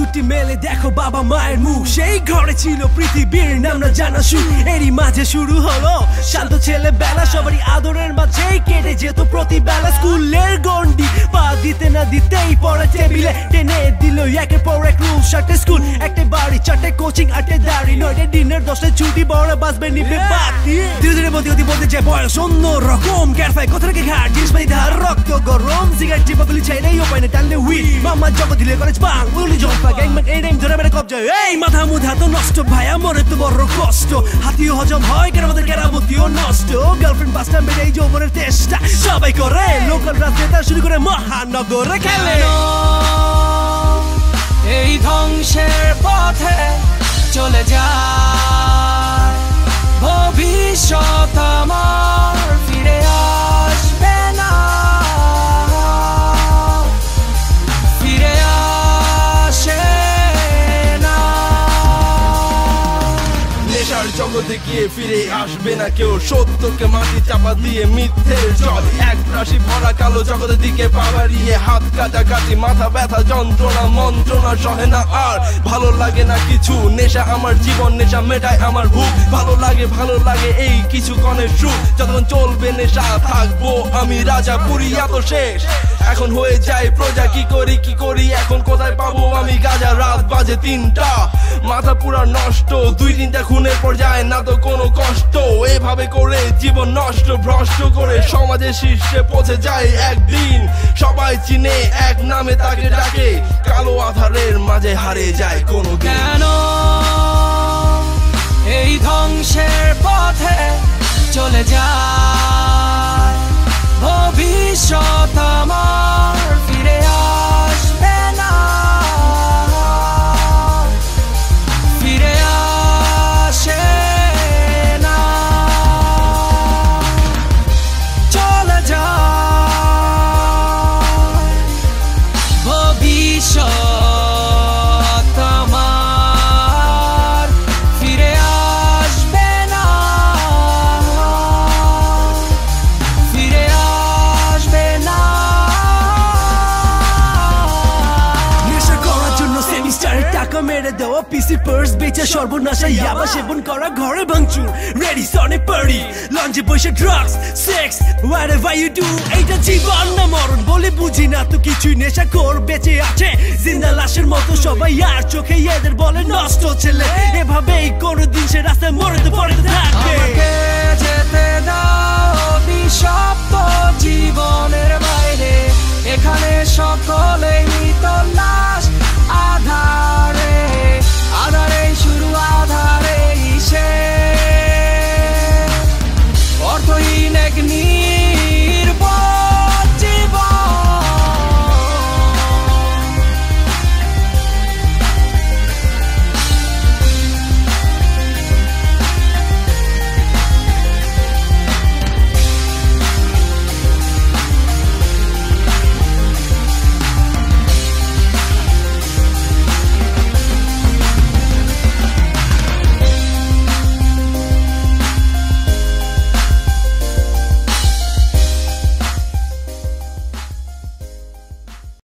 দুটি মেলে দেখো বাবা মায়ের মুখ, সেই ঘরে ছিল পৃথিবীর নাম না জানা সুখ। এরই মাঝে শুরু হলো শান্ত ছেলে বেলা, সবারই আদরের মাঝেই কেটে যেত প্রতিবেলা। স্কুলের গন্ডি পা দিতে না দিতেই পড়া টেবিলে টেনে দিল একের পর এক রুল। 7টে স্কুল, 1টে বাড়ি, 4টে কোচিং, 8টে দাড়ি, 9টে ডিনার, 10টে ছুটি, বড় বাসবে নিবে বাতি। ধীরে ধীরে বলতে যায় বয়স অন্য রকম, ক্যারফাই কোথা থেকে ঘাট জিনিস পাই ধার রক্ত গরম। সিগারেট টিপাগুলি ছেড়ে উপায় না টানলে হুইল, মামা জগৎ দিলে কলেজ বাং উলি জলপা গ্যাংম্যান এই টাইম ধরে বেড়ে কবজা। এই মাথা মুধা তো নষ্ট ভাইয়া, মরে তো বড় কষ্ট, হাতিও হজম হয় কেন আমাদের কেরামতিও নষ্ট। গার্লফ্রেন্ড বাসটা মেরে এই যৌবনের চেষ্টা সবাই করে, লোকাল রাজনেতা শুরু করে মহানগরে খেলে। এই ধ্বংসের পথে চলে যায় ভবিষ্যৎ আমার ফিরে আসবে না, ফিরে আসে না। নেশার জগতে গিয়ে ফিরে আসবে না কেউ, সত্যকে মাটি চাপা দিয়ে মিথ্যের জল। এক রাশি ভরা কালো জগতের দিকে পা বাড়িয়ে হাত কাটাকাটি, মাথা ব্যথা, যন্ত্রণা, মন্ত্রণা সহে না আর। ভালো লাগে না কিছু, নেশা আমার জীবন, নেশা মেটায় আমার ভুক। ভালো লাগে এই কিছু কনের সুখ, যতক্ষণ চলবে নেশা থাকবো আমি রাজা। পুরিয়া তো শেষ, এখন হয়ে যায় প্রজা। কি করি এখন কোথায় পাবো আমি গাজা? রাত বাজে 3টা, মাথা পুরা নষ্ট, 2-3টা খুনের পর যায় না তো কোনো কষ্ট। এভাবে করে জীবন নষ্ট, ভ্রষ্ট করে সমাজের শীর্ষে পৌঁছে যায় একদিন। সবাই চিনে এক নামে তাকে ডাকে, কালো আধারের মাঝে হারিয়ে যায় কোনো দিন। কেন এই ধ্বংসের পথে চলে যায় ভবিষ্যৎ আমার ফিরে আসবে না, ফিরে আসে না। চলে যায় ভবিষ্যৎ আমার ফিরে আসবে না, ফিরে আসবে না। নেশা করার জন্য সেমিস্টারে টাকা মেরে দেওয়া, পিসি পার্স বেচে সর্বনাশা, ইয়াবা সেবন করা, ঘরে ভাঙচুর, রেডি সনে পার্টি, লঞ্চে বসে drugs, sex, whatever you do. এইটা জীবন না মরণ বলে বুঝি না তো কিছুই। নেশা কর বেঁচে আছে জিন্দা লাশের মতো সবাই, আর চোখে এদের বলে নষ্ট ছেলে। এভাবেই কোনোদিন সে রাস্তায় মরে